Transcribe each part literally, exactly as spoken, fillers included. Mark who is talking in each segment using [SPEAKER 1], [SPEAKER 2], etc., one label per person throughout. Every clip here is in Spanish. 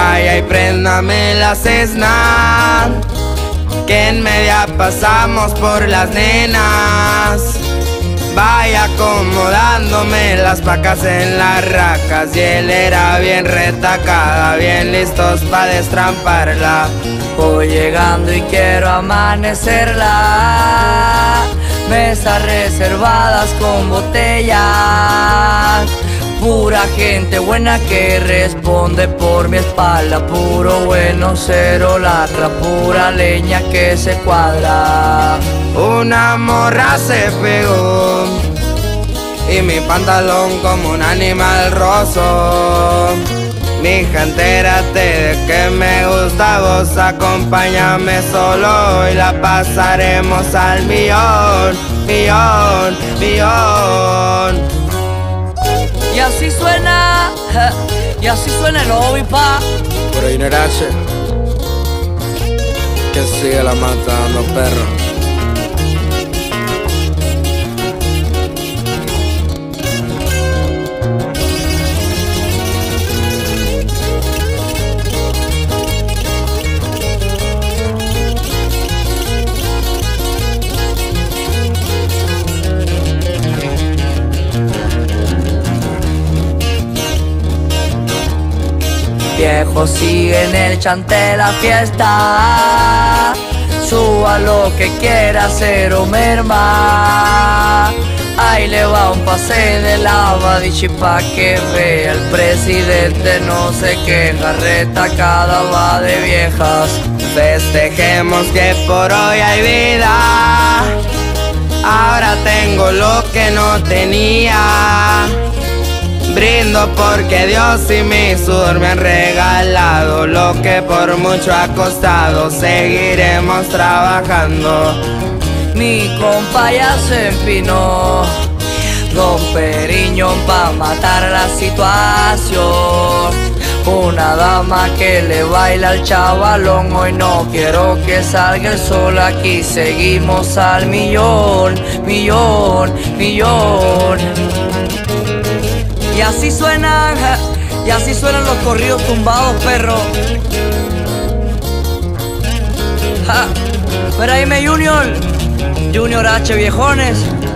[SPEAKER 1] raya y préndame la Cessna, que en media pasamos por las nenas. Vaya acomodándome las pacas en las racas, y él era bien retacada, bien listos pa' destramparla.
[SPEAKER 2] Voy llegando y quiero amanecerla, mesas reservadas con botellas, pura gente buena que responde por mi espalda, puro bueno, cero lacra, pura leña que se cuadra.
[SPEAKER 1] Una morra se pegó y mi pantalón como un animal roso. Mija, entérate de que me gusta vos, acompáñame solo y la pasaremos al millón, millón, millón.
[SPEAKER 2] Y así suena, y así suena el hobby, pa.
[SPEAKER 1] Por ahí Nerache, que sigue la matando, perro.
[SPEAKER 2] Viejo, sigue en el chante la fiesta, suba lo que quiera hacer o merma. Ahí le va un pase de lava, dichi pa' que vea el presidente no se queja, retacada va de viejas.
[SPEAKER 1] Festejemos que por hoy hay vida, ahora tengo lo que no tenía. Brindo porque Dios y mi sudor me han regalado lo que por mucho ha costado. Seguiremos trabajando.
[SPEAKER 2] Mi compa ya se empinó, Don Periñón pa' matar la situación. Una dama que le baila al chavalón, hoy no quiero que salga el sol, aquí seguimos al millón, millón, millón. Y así suenan, y así suenan los corridos tumbados, perro. Ja. Pero ahí me Junior, Junior H, viejones.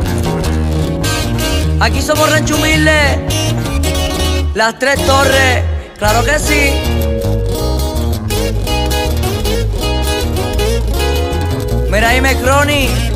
[SPEAKER 2] Aquí somos Rancho Humilde, Las Tres Torres, claro que sí. Mira ahí me Crony.